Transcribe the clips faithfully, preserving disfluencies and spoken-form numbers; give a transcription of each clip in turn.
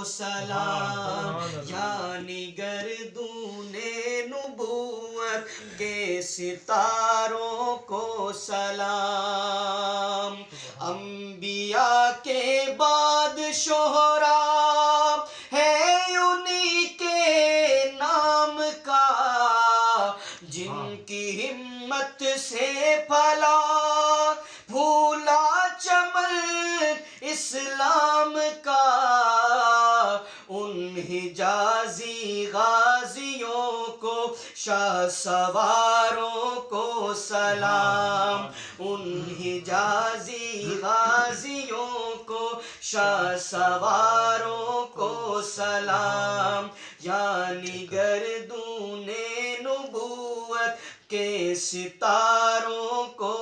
سلام، یعنی گردون نبوت کے ستاروں کو سلام۔ انبیاء کے بعد شہراء ہے انہی کے نام کا، جن کی ہمت سے پھلا پھولا چمن اسلام کا۔ ان حجازی غازیوں کو، شاہ سواروں کو سلام، ان حجازی غازیوں کو، شاہ سواروں کو سلام، یعنی گردون نبوت کے ستاروں کو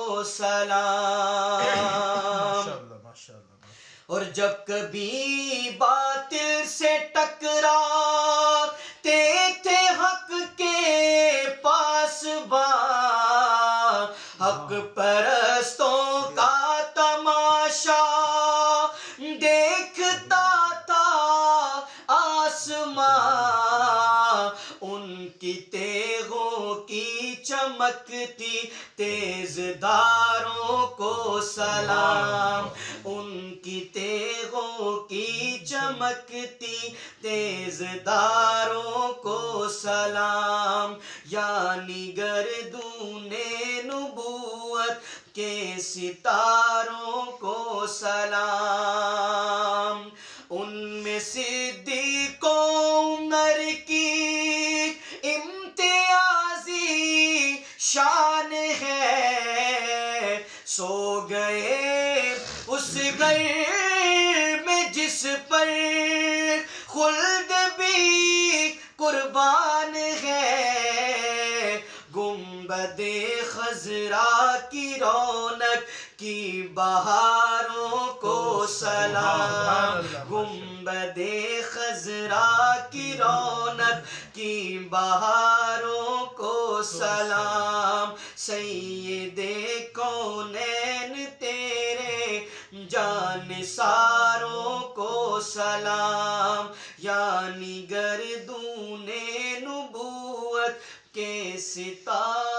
سلام۔ اور جب کبھی باطل سے ٹکراتے تھے حق کے پاسباں، حق پرستوں کا تماشا دیکھتا تھا آسمان، ان کی تیغوں کی چمکتی تیز دھاروں کو سلام، ان کی تیغوں کی چمکتی تیز دھاروں کو سلام، یعنی گردون نبوت کے ستاروں کو سلام۔ ان میں صدیق و عمر کی امتیازی شان ہے، سو گئے اس گھر میں جس پر خلد بھی قربان ہے، گنبد خضرا کی رونق کی بہاروں کو سلام، گنبد خضرا کی رونق کی بہاروں کو سلام، سید کونین تیرے جانثاروں کو سلام، یعنی گردون نبوت کے ستاروں